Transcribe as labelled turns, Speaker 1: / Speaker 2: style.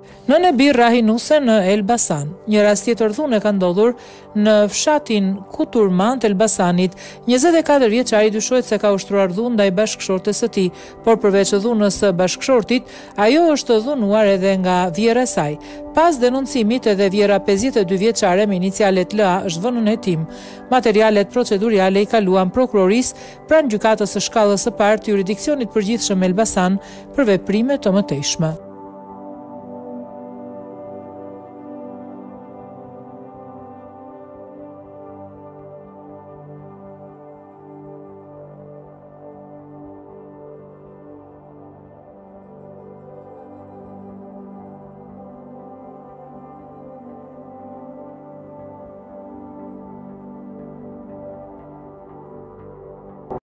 Speaker 1: Nënë e birr Rahinuse në Elbasan. Një rast tjetër dhunë ka ndodhur në fshatin Kuturman të Elbasanit. 24 vjeçari dyshohet se ka ushtruar dhunë ndaj bashkëshortes së tij, por përveç dhunës së bashkëshortit, ajo është dhunuar edhe nga vjera e saj. Pas denoncimit edhe vjera 52 vjeçare me inicialet LA është vënë në hetim. Materialet proceduriale i kaluan prokurorisë pranë gjykatës së shkallës së parë të jurisdiksionit përgjithshëm Elbasan për veprime të mëtejshme.